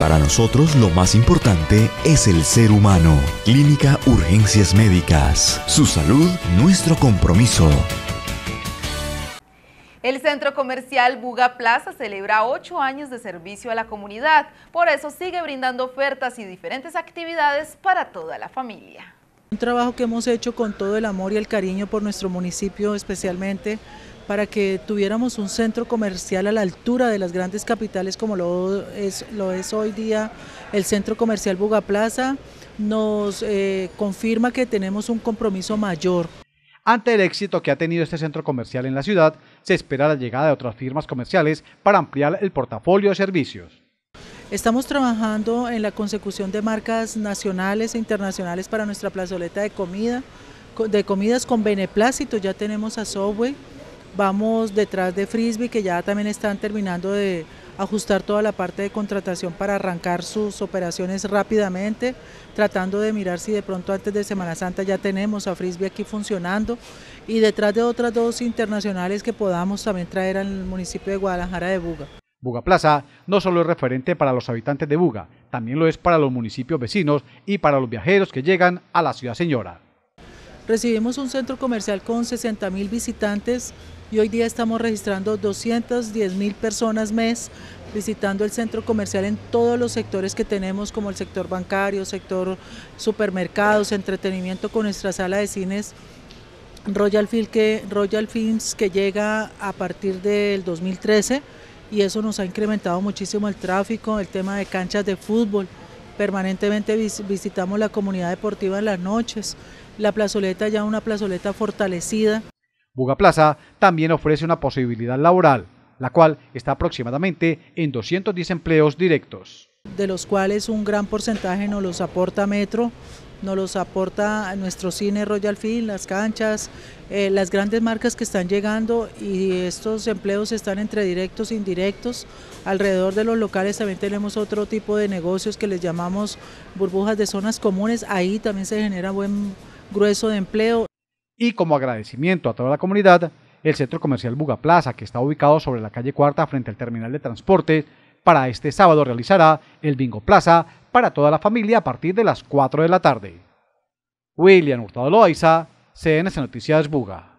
Para nosotros lo más importante es el ser humano. Clínica Urgencias Médicas. Su salud, nuestro compromiso. El centro comercial Buga Plaza celebra 8 años de servicio a la comunidad. Por eso sigue brindando ofertas y diferentes actividades para toda la familia. Un trabajo que hemos hecho con todo el amor y el cariño por nuestro municipio, especialmente para que tuviéramos un centro comercial a la altura de las grandes capitales como lo es hoy día el centro comercial Buga Plaza, nos confirma que tenemos un compromiso mayor. Ante el éxito que ha tenido este centro comercial en la ciudad, se espera la llegada de otras firmas comerciales para ampliar el portafolio de servicios. Estamos trabajando en la consecución de marcas nacionales e internacionales para nuestra plazoleta de comidas con beneplácito. Ya tenemos a Subway, vamos detrás de Frisbee, que ya también están terminando de ajustar toda la parte de contratación para arrancar sus operaciones rápidamente, tratando de mirar si de pronto antes de Semana Santa ya tenemos a Frisbee aquí funcionando, y detrás de otras dos internacionales que podamos también traer al municipio de Guadalajara de Buga. Buga Plaza no solo es referente para los habitantes de Buga, también lo es para los municipios vecinos y para los viajeros que llegan a la Ciudad Señora. Recibimos un centro comercial con 60.000 visitantes y hoy día estamos registrando 210.000 personas mes visitando el centro comercial en todos los sectores que tenemos, como el sector bancario, sector supermercados, entretenimiento, con nuestra sala de cines Royal Films, que llega a partir del 2013, y eso nos ha incrementado muchísimo el tráfico, el tema de canchas de fútbol. Permanentemente visitamos la comunidad deportiva en las noches, la plazoleta ya una plazoleta fortalecida. Buga Plaza también ofrece una posibilidad laboral, la cual está aproximadamente en 210 empleos directos. De los cuales un gran porcentaje nos los aporta Metro, nos los aporta nuestro cine Royal Film, las canchas, las grandes marcas que están llegando, y estos empleos están entre directos e indirectos. Alrededor de los locales también tenemos otro tipo de negocios que les llamamos burbujas de zonas comunes, ahí también se genera buen grueso de empleo. Y como agradecimiento a toda la comunidad, el centro comercial Buga Plaza, que está ubicado sobre la calle Cuarta frente al terminal de transporte, para este sábado realizará el Bingo Plaza para toda la familia a partir de las 4 de la tarde. William Hurtado Loaiza, CNC Noticias Buga.